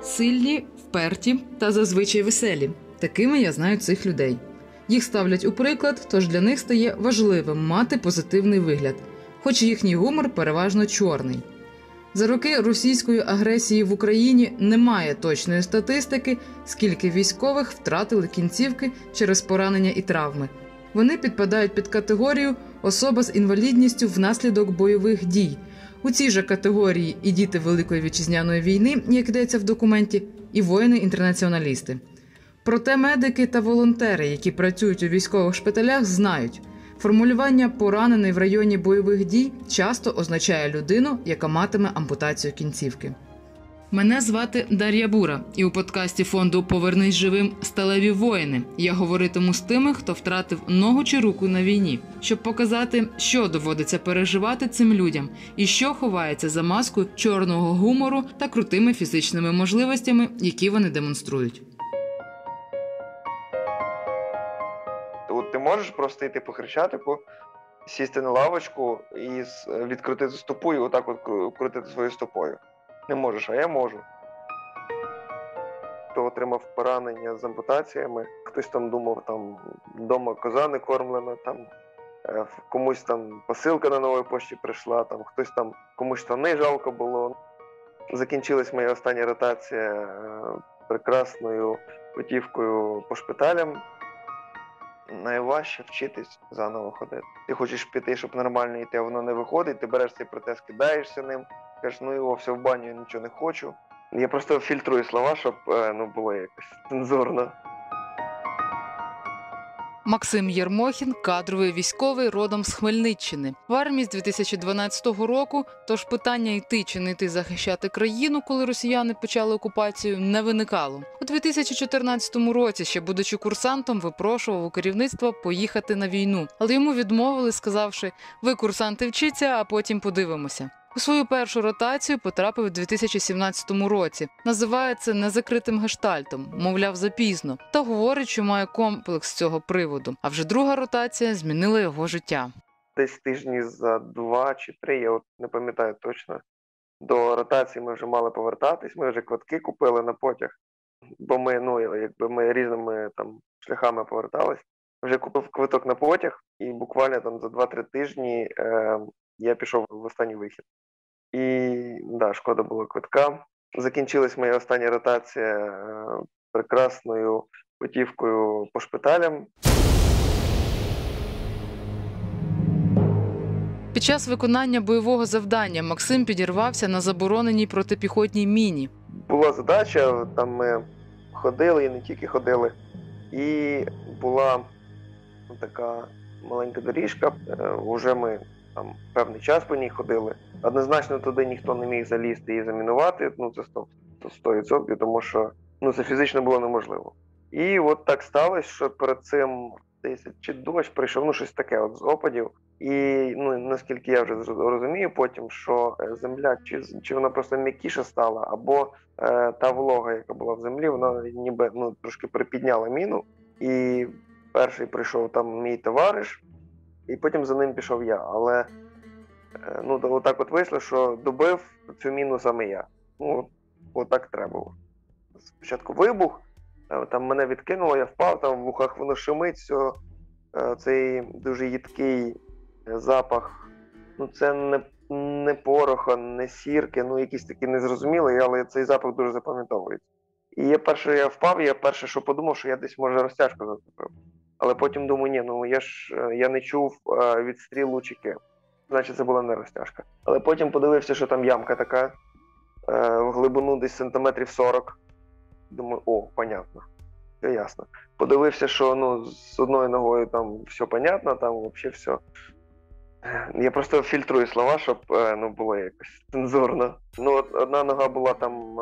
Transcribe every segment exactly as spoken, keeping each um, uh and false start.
Сильні, вперті та зазвичай веселі. Такими я знаю цих людей. Їх ставлять у приклад, тож для них стає важливим мати позитивний вигляд, хоч їхній гумор переважно чорний. За роки російської агресії в Україні немає точної статистики, скільки військових втратили кінцівки через поранення і травми. Вони підпадають під категорію «особа з інвалідністю внаслідок бойових дій». У цій же категорії і діти Великої Вітчизняної війни, як йдеться в документі, і воїни-інтернаціоналісти. Проте медики та волонтери, які працюють у військових шпиталях, знають, формулювання «поранений в районі бойових дій» часто означає людину, яка матиме ампутацію кінцівки. Мене звати Дар'я Бура, і у подкасті фонду «Повернись живим. Сталеві воїни» я говоритиму з тими, хто втратив ногу чи руку на війні, щоб показати, що доводиться переживати цим людям і що ховається за маскою чорного гумору та крутими фізичними можливостями, які вони демонструють. От ти можеш просто йти по Хрещатику, сісти на лавочку і відкрутити стопу і отак от крутити своєю стопою. Не можеш, а я можу. Хто отримав поранення з ампутаціями, хтось там думав, там вдома коза не кормлена, там комусь там посилка на новій пошті прийшла, там хтось там комусь штани жалко було. Закінчилась моя остання ротація прекрасною путівкою по шпиталям. Найважче вчитись заново ходити. Ти хочеш піти, щоб нормально йти, а воно не виходить, ти береш цей протез, кидаєшся ним, кажеш, ну його все в баню, я нічого не хочу. Я просто фільтрую слова, щоб ну, було якось цензурно. Максим Єрмохін – кадровий військовий родом з Хмельниччини. В армії з дві тисячі дванадцятого року, тож питання йти чи не йти захищати країну, коли росіяни почали окупацію, не виникало. У дві тисячі чотирнадцятому році, ще будучи курсантом, випрошував у керівництва поїхати на війну. Але йому відмовили, сказавши, ви, курсанти, вчіться, а потім подивимося. У свою першу ротацію потрапив у дві тисячі сімнадцятому році. Називає це незакритим гештальтом, мовляв, запізно. Та говорить, що має комплекс з цього приводу. А вже друга ротація змінила його життя. Десь тижні за два чи три, я от не пам'ятаю точно, до ротації ми вже мали повертатись, ми вже квитки купили на потяг, бо ми, ну, якби ми різними там шляхами повертались. Вже купив квиток на потяг і буквально там за два-три тижні е, я пішов в останній вихід. І, да, шкода було квитка. Закінчилась моя остання ротація е, прекрасною путівкою по шпиталям. Під час виконання бойового завдання Максим підірвався на забороненій протипіхотній міні. Була задача, там ми ходили і не тільки ходили. І була така маленька доріжка, вже ми там певний час по ній ходили. Однозначно туди ніхто не міг залізти і замінувати, ну це сто відсотків, тому що ну, це фізично було неможливо. І от так сталося, що перед цим десь чи дощ прийшов, ну щось таке от з опадів. І ну, наскільки я вже розумію потім, що земля, чи, чи вона просто м'якіша стала, або е, та волога, яка була в землі, вона ніби ну, трошки припідняла міну. І перший прийшов там мій товариш, і потім за ним пішов я. Але е, ну, отак от вийшло, що добив цю міну саме я. Ну, отак треба було. Спочатку вибух, там мене відкинуло, я впав, там в вухах воно шумить, все, е, цей дуже їдкий запах, ну це не, не пороха, не сірки, ну якісь такі незрозумілі, але цей запах дуже запам'ятовується. І я перше, я впав, я перше, що подумав, що я десь, може, розтяжку зацепив. Але потім думаю, ні, ну я ж, я не чув а, відстріл лучики, значить це була не розтяжка. Але потім подивився, що там ямка така, а, в глибину десь сантиметрів сорок. Думаю, о, понятно, все ясно. Подивився, що ну, з одною ногою там все понятно, там взагалі все. Я просто фільтрую слова, щоб ну, було якось цензурно. Ну, одна нога була там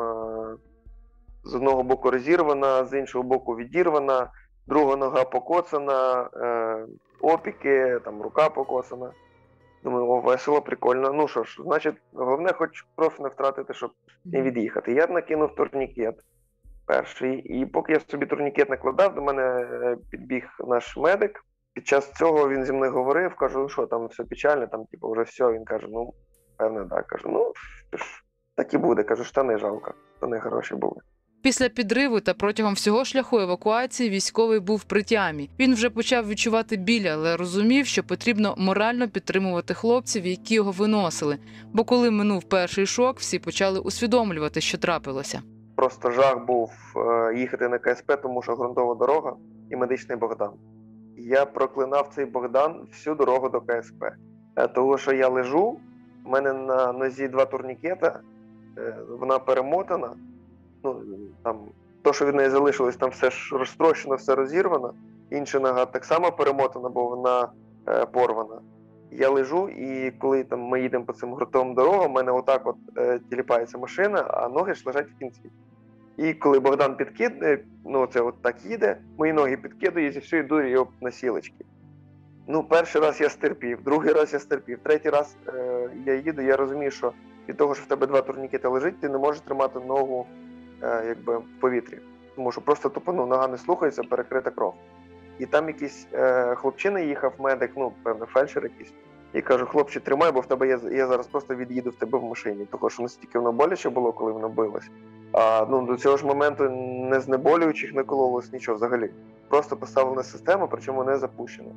з одного боку розірвана, з іншого боку відірвана, друга нога покоцана, опіки, там рука покоцана. Думаю, о, весело, прикольно. Ну що ж, значить, головне хоч кров не втратити, щоб не від'їхати. Я накинув турнікет перший, і поки я собі турнікет накладав, до мене підбіг наш медик. Під час цього він зі мною говорив, кажу, ну що, там все печально, там типу вже все. Він каже, ну, певне, так. Кажу, ну, так і буде. Кажу, штани жалко, штани хороші були. Після підриву та протягом всього шляху евакуації військовий був при тямі. Він вже почав відчувати біль, але розумів, що потрібно морально підтримувати хлопців, які його виносили. Бо коли минув перший шок, всі почали усвідомлювати, що трапилося. Просто жах був е, їхати на ка ес пе, тому що ґрунтова дорога і медичний Богдан. Я проклинав цей Богдан всю дорогу до ка ес пе. Е, того, що я лежу, в мене на нозі два турнікета, е, вона перемотана. Ну, там, то, що від неї залишилось, там все ж розтрощено, все розірвано. Інша нога так само перемотана, бо вона е, порвана. Я лежу, і коли там, ми їдемо по цим ґрунтовим дорогам, у мене отак от е, тіліпається машина, а ноги ж лежать в кінці. І коли Богдан підкидає, ну це от так їде, мої ноги підкидують і все, йду його на сілочки. Ну, перший раз я стерпів, другий раз я стерпів, третій раз е, я їду, я розумію, що від того, що в тебе два турнікети лежить, ти не можеш тримати ногу е, якби, в повітрі. Тому що просто тупо ну, нога не слухається, перекрита кров. І там якийсь е, хлопчина їхав, медик, ну, певно, фельдшер якийсь. І кажу, хлопче, тримай, бо в тебе я, я зараз просто від'їду в тебе в машині. Тому що настільки воно боляче було, коли воно билось. А ну, до цього ж моменту не знеболюючих не кололось нічого взагалі. Просто поставлена система, причому не запущена.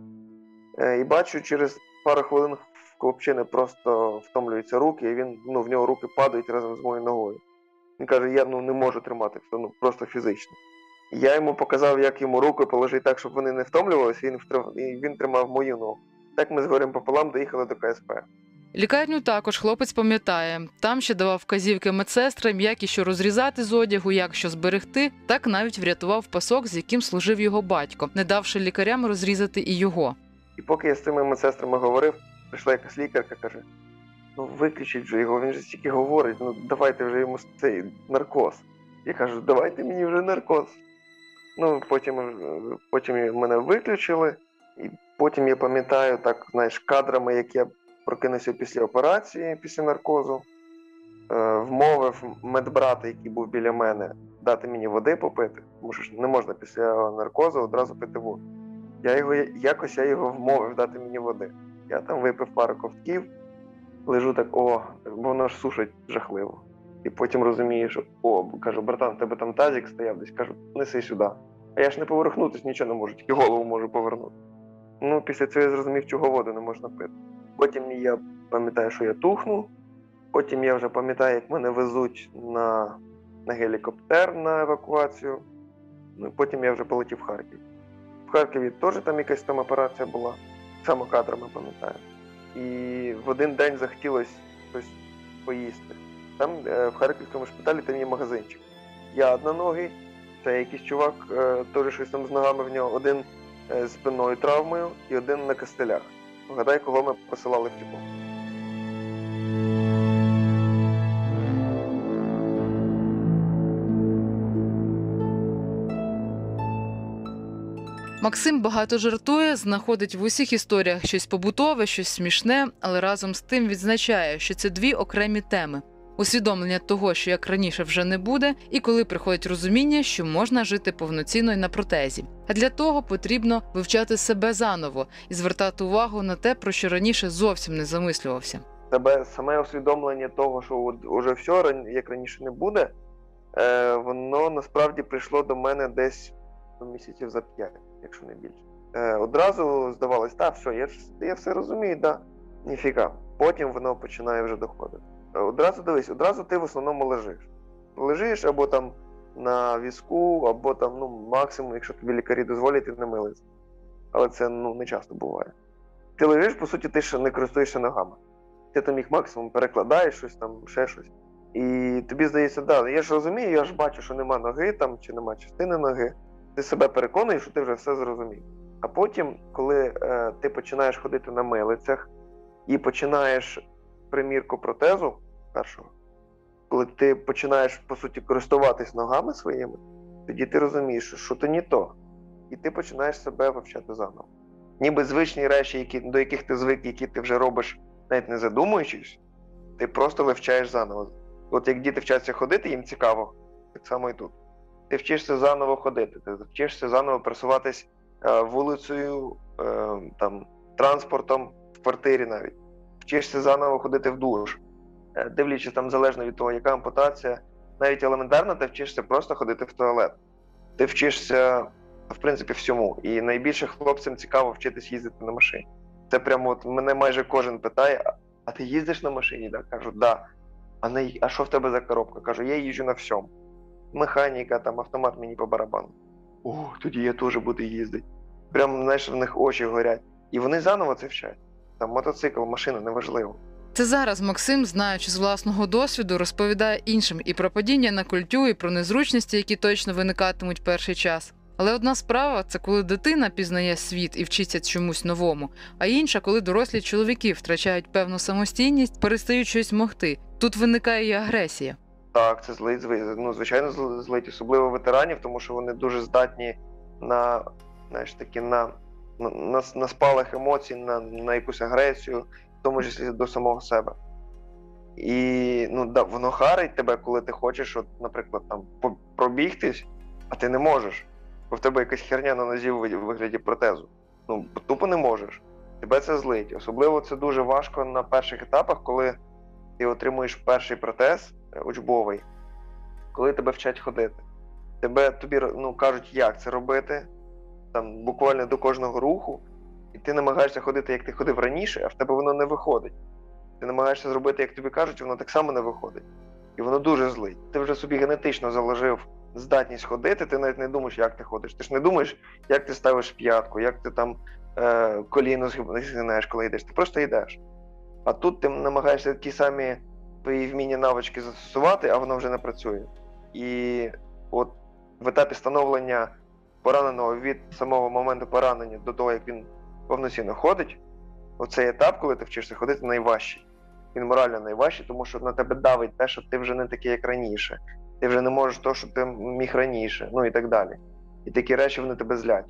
Е, і бачу, через пару хвилин в хлопчини просто втомлюються руки, і він, ну, в нього руки падають разом з моєю ногою. Він каже, я ну, не можу тримати, це ну, просто фізично. Я йому показав, як йому руки положити так, щоб вони не втомлювалися, і він, втрив... і він тримав мою ногу. Так ми з горем пополам доїхали до ка ес пе. Лікарню також хлопець пам'ятає. Там ще давав вказівки медсестрам, як і що розрізати з одягу, як що зберегти. Так навіть врятував пасок, з яким служив його батько, не давши лікарям розрізати і його. І поки я з цими медсестрами говорив, прийшла якась лікарка, каже, ну виключіть вже його, він же стільки говорить, ну давайте вже йому цей наркоз. Я кажу, давайте мені вже наркоз. Ну, потім, потім мене виключили, і потім я пам'ятаю, так, знаєш, кадрами, як я прокинувся після операції, після наркозу, е, вмовив медбрата, який був біля мене, дати мені води попити, тому що не можна після наркозу одразу пити воду. Я його, якось я його вмовив дати мені води. Я там випив пару ковтків, лежу так, о, бо воно ж сушить жахливо. І потім розумію, що, о, кажу, братан, в тебе там тазик стояв десь, кажу, неси сюди. А я ж не повернутися нічого не можу, тільки голову можу повернути. Ну, після цього я зрозумів, чого воду не можна пити. Потім я пам'ятаю, що я тухну, потім я вже пам'ятаю, як мене везуть на, на гелікоптер на евакуацію, ну і потім я вже полетів в Харків. В Харкові теж там якась там операція була, саме кадрами пам'ятаю. І в один день захотілося щось поїсти. Там е, в Харківському шпиталі там є магазинчик. Я одноногий, це якийсь чувак, е, теж щось там з ногами в нього, один е, з спинною травмою і один на костелях. Вгадай, кого ми посилали в тепло. Максим багато жартує, знаходить в усіх історіях щось побутове, щось смішне, але разом з тим відзначає, що це дві окремі теми. Усвідомлення того, що як раніше вже не буде, і коли приходить розуміння, що можна жити повноцінно й на протезі. А для того потрібно вивчати себе заново і звертати увагу на те, про що раніше зовсім не замислювався. Тебе саме усвідомлення того, що от уже все, як раніше не буде, е, воно насправді прийшло до мене десь місяців за п'ять, якщо не більше. Е, одразу здавалось, так, все, я, я все розумію, да, ніфіга. Потім воно починає вже доходити. Одразу дивись, одразу ти в основному лежиш. Лежиш або там на візку, або там, ну, максимум, якщо тобі лікарі дозволять, ти не милися. Але це, ну, не часто буває. Ти лежиш, по суті, ти ще не користуєшся ногами. Ти там їх максимум перекладаєш, щось там, ще щось. І тобі здається, да, я ж розумію, я ж бачу, що нема ноги там, чи нема частини ноги. Ти себе переконуєш, що ти вже все зрозумів. А потім, коли е, ти починаєш ходити на милицях і починаєш примірку протезу першого, коли ти починаєш, по суті, користуватись ногами своїми, тоді ти розумієш, що то не то. І ти починаєш себе вивчати заново. Ніби звичні речі, які, до яких ти звик, які ти вже робиш, навіть не задумуючись, ти просто вивчаєш заново. От як діти вчаться ходити, їм цікаво, так само і тут. Ти вчишся заново ходити, ти вчишся заново пересуватись е, вулицею, е, там, транспортом, в квартирі навіть. Вчишся заново ходити в душ, е, дивлячись там залежно від того, яка ампутація, навіть елементарно ти вчишся просто ходити в туалет. Ти вчишся, в принципі, всьому. І найбільше хлопцям цікаво вчитись їздити на машині. Це прямо от мене майже кожен питає: а ти їздиш на машині? Да? Кажу, да. А, не, а що в тебе за коробка? Кажу, я їжджу на всьому. Механіка, там, автомат мені по барабану. О, тоді я теж буду їздити. Прямо, знаєш, в них очі горять. І вони заново це вчать. Там мотоцикл, машина, неважливо. Це зараз Максим, знаючи з власного досвіду, розповідає іншим і про падіння на культю, і про незручності, які точно виникатимуть перший час. Але одна справа – це коли дитина пізнає світ і вчиться чомусь новому, а інша – коли дорослі чоловіки втрачають певну самостійність, перестають щось могти. Тут виникає і агресія. Так, це злить, ну, звичайно, злить, особливо ветеранів, тому що вони дуже здатні на, знаєш, таки, на, на, на спалах емоцій, на, на якусь агресію, в тому числі до самого себе. І ну, да, воно харить тебе, коли ти хочеш, от, наприклад, там, пробігтись, а ти не можеш. Бо в тебе якась херня на нозі в вигляді протезу. Ну, тупо не можеш. Тебе це злить. Особливо це дуже важко на перших етапах, коли ти отримуєш перший протез учбовий, коли тебе вчать ходити. Тебе, тобі ну, кажуть, як це робити, там, буквально до кожного руху, і ти намагаєшся ходити, як ти ходив раніше, а в тебе воно не виходить. Ти намагаєшся зробити, як тобі кажуть, воно так само не виходить. І воно дуже злить. Ти вже собі генетично заложив здатність ходити, ти навіть не думаєш, як ти ходиш. Ти ж не думаєш, як ти ставиш п'ятку, як ти там е, коліно згинаєш, коли йдеш. Ти просто йдеш. А тут ти намагаєшся ті самі твої вміння, навички застосувати, а воно вже не працює. І от в етапі становлення пораненого від самого моменту поранення до того, як він повноцінно ходить, оцей етап, коли ти вчишся ходити, найважчий. Він морально найважчий, тому що на тебе давить те, що ти вже не такий, як раніше. Ти вже не можеш того, що ти міг раніше, ну і так далі. І такі речі, вони тебе злять.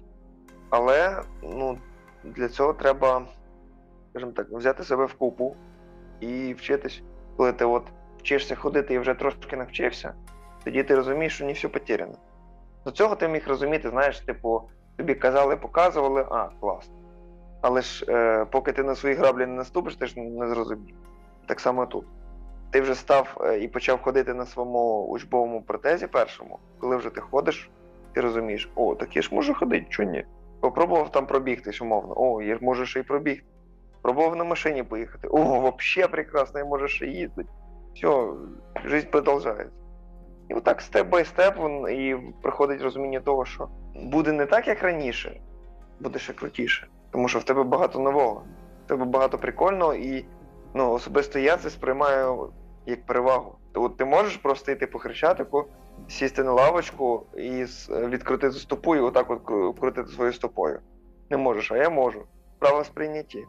Але ну, для цього треба, скажімо так, взяти себе в купу і вчитись. Коли ти от вчишся ходити і вже трошки навчився, тоді ти розумієш, що не все потеряно. До цього ти міг розуміти, знаєш, типу, тобі казали, показували, а, класно. Але ж е, поки ти на свої граблі не наступиш, ти ж не зрозумієш. Так само тут. Ти вже став е, і почав ходити на своєму учбовому протезі першому, коли вже ти ходиш, ти розумієш, о, так я ж можу ходити, чого ні? Попробував там пробігтись, умовно, о, я ж можу ще й пробігти. Пробував на машині поїхати, о, вообще прекрасно, я можу ще їздити. Все, життя продовжується. І отак степ-бай-степ і приходить розуміння того, що буде не так, як раніше, буде ще крутіше. Тому що в тебе багато нового, в тебе багато прикольного, і ну, особисто я це сприймаю як перевагу. От ти можеш просто йти по Хрещатику, сісти на лавочку і відкрутити стопу і отак от крутити своєю стопою. Не можеш, а я можу. Право сприйнятті.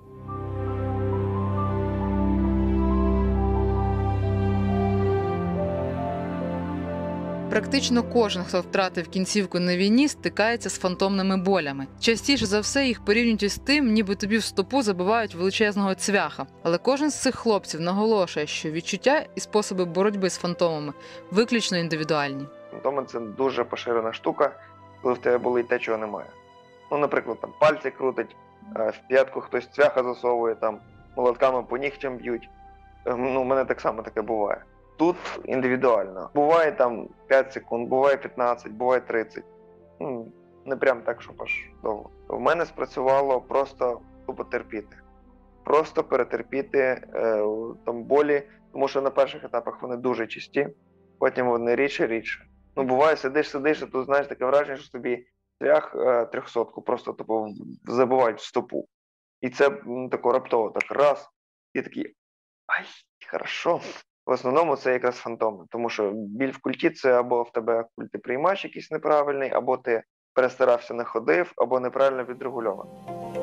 Практично кожен, хто втратив кінцівку на війні, стикається з фантомними болями. Частіше за все їх порівнюють із тим, ніби тобі в стопу забивають величезного цвяха. Але кожен з цих хлопців наголошує, що відчуття і способи боротьби з фантомами виключно індивідуальні. Фантоми – це дуже поширена штука, коли в тебе болить те, чого немає. Ну, наприклад, там пальці крутить, в п'ятку хтось цвяха засовує, там молотками по нігтям б'ють. Ну, у мене так само таке буває. Тут індивідуально. Буває там п'ять секунд, буває п'ятнадцять, буває тридцять. Ну, не прям так, щоб аж довго. В мене спрацювало просто тупо терпіти. Просто перетерпіти е, там болі, тому що на перших етапах вони дуже чисті, потім вони рідше-рідше. Ну, буває, сидиш-сидиш, і тут, знаєш, таке враження, що тобі цвях е, трьохсотку просто тупо забивають в стопу. І це ну, тако раптово, так раз, і такий, ай, хорошо. В основному це якраз фантоми, тому що біль в культі – це або в тебе культиприймач якийсь неправильний, або ти перестарався, не ходив, або неправильно відрегульований.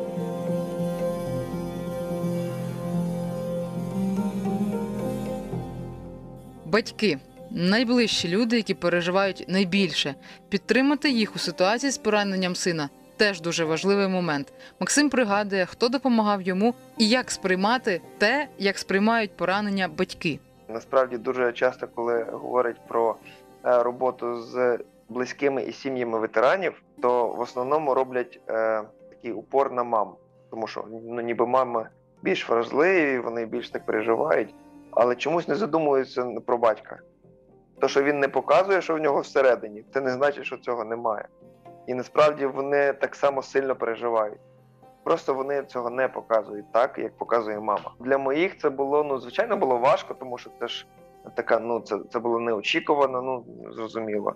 Батьки – найближчі люди, які переживають найбільше. Підтримати їх у ситуації з пораненням сина – теж дуже важливий момент. Максим пригадує, хто допомагав йому і як сприймати те, як сприймають поранення батьки. Насправді дуже часто, коли говорять про роботу з близькими і сім'ями ветеранів, то в основному роблять е, такий упор на мам. Тому що ну, ніби мами більш вразливі, вони більш так переживають, але чомусь не задумуються про батька. То, що він не показує, що в нього всередині, це не значить, що цього немає. І насправді вони так само сильно переживають. Просто вони цього не показують так, як показує мама. Для моїх це було, ну, звичайно, було важко, тому що це ж така, ну, це, це було неочікувано, ну, зрозуміло.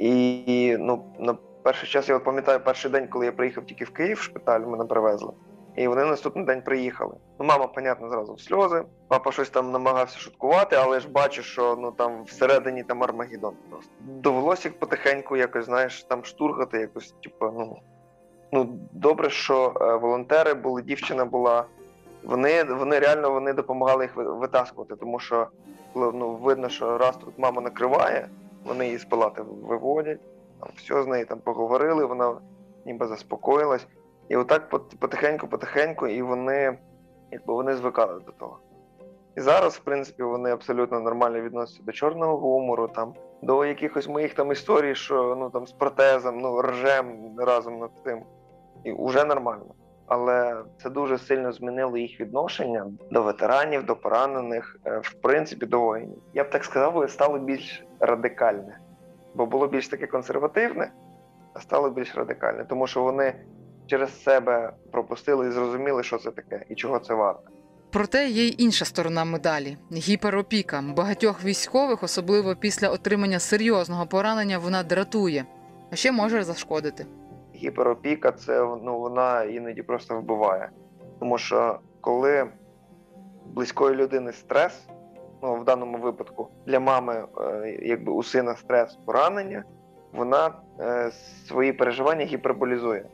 І, ну, на перший час, я от пам'ятаю, перший день, коли я приїхав тільки в Київ, в шпиталь, мене привезли. І вони наступний день приїхали. Ну, мама, понятно, зразу в сльози. Папа щось там намагався шуткувати, але ж бачу, що, ну, там всередині там Армагеддон просто. Довелося їх потихеньку якось, знаєш, там штурхати якось, типу, ну... Ну, добре, що е, волонтери були, дівчина була. Вони, вони реально вони допомагали їх витаскувати, тому що, ну, видно, що раз тут мама накриває, вони її з палати виводять, там все з нею там поговорили, вона ніби заспокоїлась. І отак потихеньку-потихеньку, і вони, якби, вони звикали до того. І зараз, в принципі, вони абсолютно нормально відносяться до чорного гумору, там, до якихось моїх там історій, що, ну, там, з протезом, ну, ржем разом над тим. І вже нормально. Але це дуже сильно змінило їх відношення до ветеранів, до поранених, в принципі, до воїнів. Я б так сказав, стало більш радикальне. Бо було більш таке консервативне, а стало більш радикальне. Тому що вони через себе пропустили і зрозуміли, що це таке і чого це варто. Проте є й інша сторона медалі – гіперопіка. Багатьох військових, особливо після отримання серйозного поранення, вона дратує, а ще може зашкодити. Гіперопіка – це, ну, вона іноді просто вбиває. Тому що коли близької людини стрес, ну, в даному випадку для мами, якби у сина стрес, поранення, вона е, свої переживання гіперболізує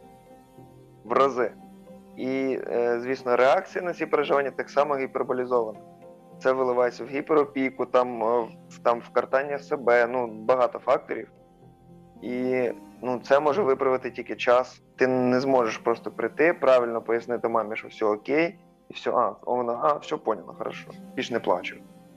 в рази. І, е, звісно, реакція на ці переживання так само гіперболізована. Це виливається в гіперопіку, там, в, там, в картання себе, ну, багато факторів. І, ну, це може виправити тільки час. Ти не зможеш просто прийти, правильно пояснити мамі, що все окей, і все, а, вона, а, все поняла, хорошо, більш не плачу.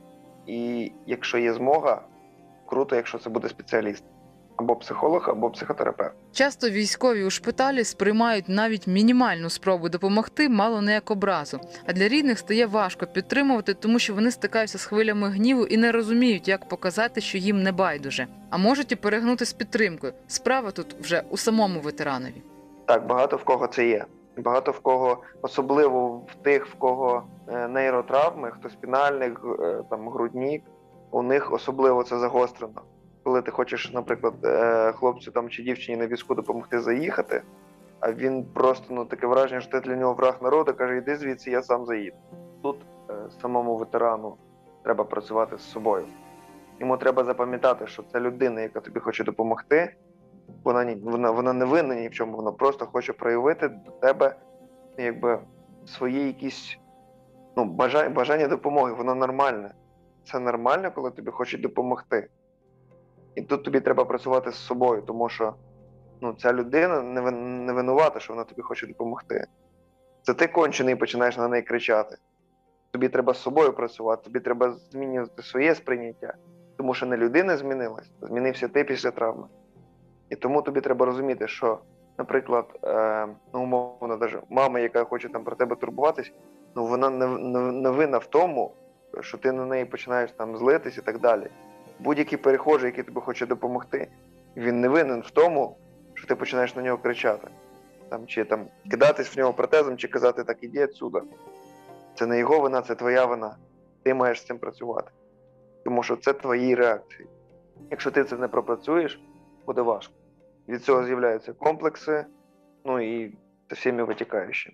І якщо є змога, круто, якщо це буде спеціаліст. Або психолог, або психотерапевт. Часто військові у шпиталі сприймають навіть мінімальну спробу допомогти мало не як образу. А для рідних стає важко підтримувати, тому що вони стикаються з хвилями гніву і не розуміють, як показати, що їм не байдуже. А можуть і перегнути з підтримкою. Справа тут вже у самому ветеранові. Так, багато в кого це є. Багато в кого, особливо в тих, в кого нейротравми, хто спінальний, там, грудник, у них особливо це загострено. Коли ти хочеш, наприклад, хлопцю там, чи дівчині на візку допомогти заїхати, а він просто, ну, таке враження, що ти для нього враг народу, каже, йди звідси, я сам заїду. Тут самому ветерану треба працювати з собою. Йому треба запам'ятати, що це людина, яка тобі хоче допомогти, вона, вона, вона не винна ні в чому, вона просто хоче проявити до тебе, якби, свої якісь, ну, бажання, бажання допомоги, воно нормальне. Це нормально, коли тобі хочуть допомогти. І тут тобі треба працювати з собою, тому що, ну, ця людина не винувата, що вона тобі хоче допомогти. Це ти кончений і починаєш на неї кричати. Тобі треба з собою працювати, тобі треба змінювати своє сприйняття. Тому що не людина змінилась, змінився ти після травми. І тому тобі треба розуміти, що, наприклад, е, ну, умовно, навіть мама, яка хоче там про тебе турбуватись, ну, вона не, не, не винна в тому, що ти на неї починаєш там злитись і так далі. Будь-який перехожий, який тобі хоче допомогти, він не винен в тому, що ти починаєш на нього кричати. Там, чи там, кидатись в нього протезом, чи казати, так, іди отсюда. Це не його вина, це твоя вина. Ти маєш з цим працювати. Тому що це твої реакції. Якщо ти це не пропрацюєш, буде важко. Від цього з'являються комплекси, ну і це всіми витікаючими.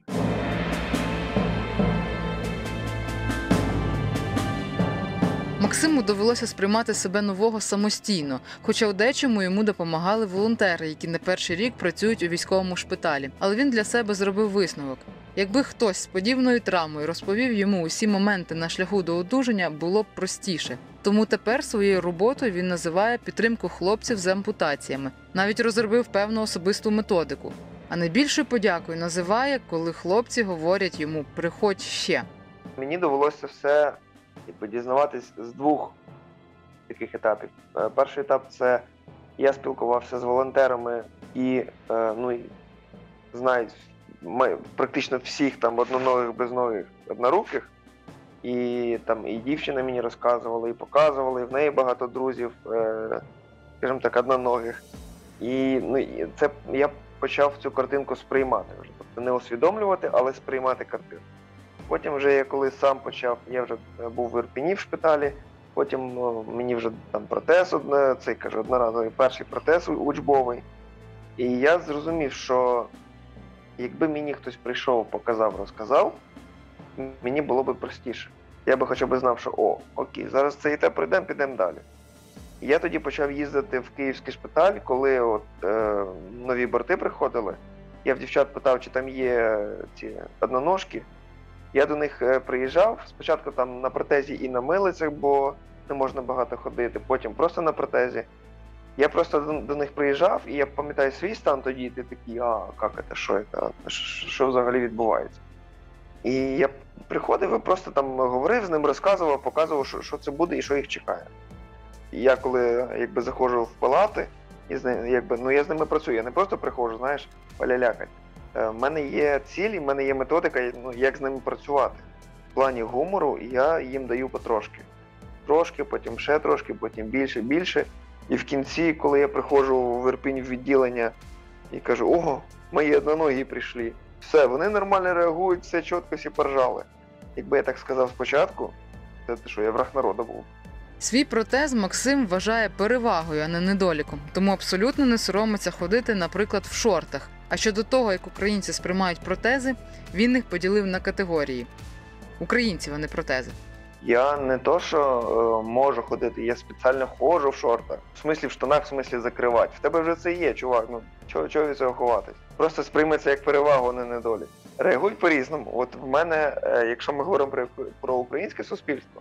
Максиму довелося сприймати себе нового самостійно, хоча у дечому йому допомагали волонтери, які не перший рік працюють у військовому шпиталі. Але він для себе зробив висновок. Якби хтось з подібною травмою розповів йому усі моменти на шляху до одужання, було б простіше. Тому тепер своєю роботою він називає підтримку хлопців з ампутаціями. Навіть розробив певну особисту методику. А найбільшою подякою називає, коли хлопці говорять йому «приходь ще». Мені довелося все дізнаватись з двох таких етапів. Перший етап – це я спілкувався з волонтерами і, ну, і знають практично всіх там одноногих, безногих, одноруких. І там і дівчина мені розказувала, і показувала, і в неї багато друзів, е, скажімо так, одноногих. І, ну, і це я почав цю картинку сприймати вже. Тобто не усвідомлювати, але сприймати картинку. Потім вже я коли сам почав, я вже був в Ірпені в шпиталі, потім ну, мені вже там протез, одне, цей, кажу, одноразовий перший протез учбовий. І я зрозумів, що якби мені хтось прийшов, показав, розказав, мені було б простіше. Я би хоча б знав, що о, окей, зараз це і те пройдемо, підемо далі. І я тоді почав їздити в київський шпиталь, коли от, е, нові борти приходили. Я в дівчат питав, чи там є ці одноножки. Я до них приїжджав, спочатку там на протезі і на милицях, бо не можна багато ходити, потім просто на протезі. Я просто до, до них приїжджав, і я пам'ятаю свій стан тоді, і ти такий, а, як це, що це, що взагалі відбувається. І я приходив і просто там говорив з ним, розказував, показував, що, що це буде і що їх чекає. І я коли якби заходжу в палати, і з ними, якби, ну я з ними працюю, я не просто приходжу, знаєш, палялякать. У мене є цілі, в мене є методика, ну, як з ними працювати. В плані гумору я їм даю потрошки. Трошки, потім ще трошки, потім більше, більше. І в кінці, коли я приходжу в Ірпінь в відділення і кажу, ого, мої одноногі прийшли. Все, вони нормально реагують, все чітко, всі поржали. Якби я так сказав спочатку, це ти що, я враг народу був. Свій протез Максим вважає перевагою, а не недоліком, тому абсолютно не соромиться ходити, наприклад, в шортах. А щодо того, як українці сприймають протези, він їх поділив на категорії. Українців, а не протези. Я не то, що е, можу ходити, я спеціально ходжу в шортах. В смислі в штанах, в смислі закривати. В тебе вже це є, чувак, ну чого, чого від цього ховатись? Просто сприйми це як перевагу, а не недолік. Реагують по-різному. От в мене, е, якщо ми говоримо про, про українське суспільство,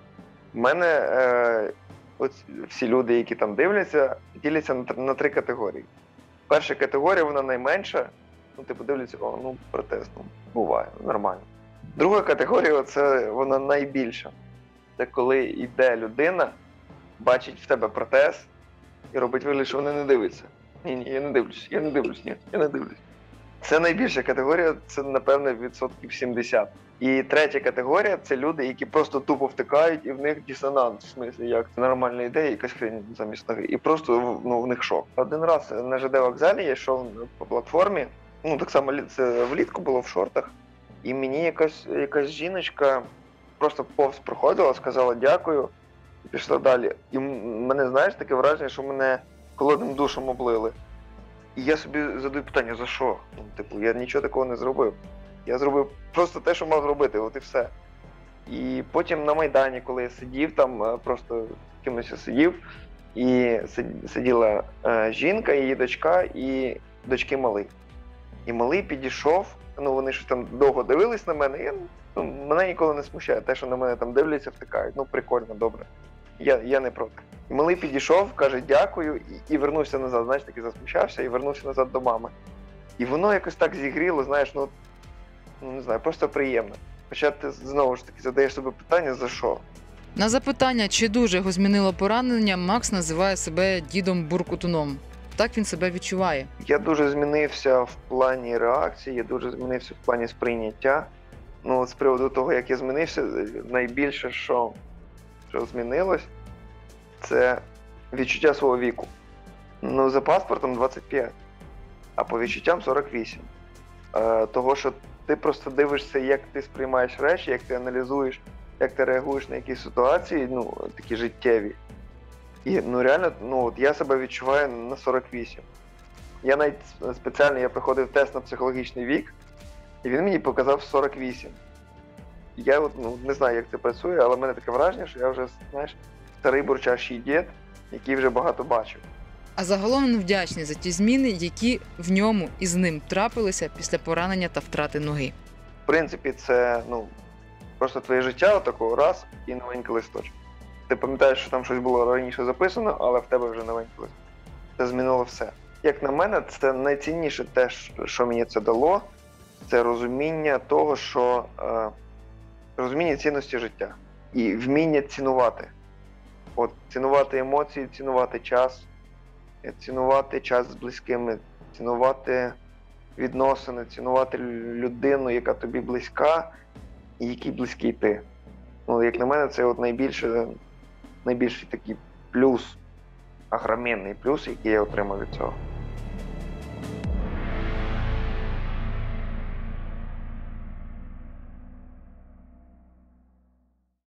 в мене е, от всі люди, які там дивляться, діляться на, на три категорії. Перша категорія, вона найменша, ну ти подивляться, о, ну протез, ну, буває, нормально. Друга категорія, це вона найбільша. Це коли йде людина, бачить в тебе протез і робить вигляд, що вона не дивиться. Ні, ні, я не дивлюсь, я не дивлюсь, ні, я не дивлюсь. Це найбільша категорія, це, напевно, відсотків сімдесят. І третя категорія – це люди, які просто тупо втикають, і в них дисонанс, в смислі, як це нормальна ідея, якась хрень замість ноги. І просто, ну, в них шок. Один раз на ЖД вокзалі я йшов по платформі, ну, так само це влітку було в шортах, і мені якась, якась жіночка просто повз проходила, сказала дякую, і пішла далі. І мене, знаєш, таке враження, що мене холодним душем облили. І я собі задаю питання, за що? Ну, типу, я нічого такого не зробив. Я зробив просто те, що мав зробити, от і все. І потім на Майдані, коли я сидів, там просто з кимось я сидів, і сиділа е, жінка, її дочка і дочки малий. І малий підійшов, ну вони ж там довго дивились на мене, і ну, мене ніколи не смущає те, що на мене там дивляться, втикають. Ну прикольно, добре. Я, я не проти. І малий підійшов, каже дякую, і, і вернувся назад, знаєш, таки засмущався і вернувся назад до мами. І воно якось так зігріло, знаєш, ну, ну не знаю, просто приємно. Хоча ти знову ж таки задаєш собі питання, за що? На запитання, чи дуже його змінило поранення, Макс називає себе дідом Буркутуном. Так він себе відчуває. Я дуже змінився в плані реакції, я дуже змінився в плані сприйняття. Ну, от з приводу того, як я змінився, найбільше, що, що змінилось, це відчуття свого віку. Ну, за паспортом двадцять п'ять, а по відчуттям сорок вісім. Е, того, що ти просто дивишся, як ти сприймаєш речі, як ти аналізуєш, як ти реагуєш на якісь ситуації, ну, такі життєві. І, ну, реально, ну, от я себе відчуваю на сорок вісім. Я навіть спеціально, я проходив тест на психологічний вік, і він мені показав сорок вісім. Я от, ну, не знаю, як це працює, але в мене таке враження, що я вже, знаєш, старий бурчащий дід, який вже багато бачив. А загалом він вдячний за ті зміни, які в ньому і з ним трапилися після поранення та втрати ноги. В принципі, це, ну, просто твоє життя отакого раз і новенький листочок. Ти пам'ятаєш, що там щось було раніше записано, але в тебе вже новенький листочок. Це змінило все. Як на мене, це найцінніше те, що мені це дало, це розуміння того, що е, розуміння цінності життя і вміння цінувати. От, цінувати емоції, цінувати час, цінувати час з близькими, цінувати відносини, цінувати людину, яка тобі близька, і якій близький ти. Ну, як на мене, це от найбільше, найбільший такий плюс, огроменний плюс, який я отримав від цього.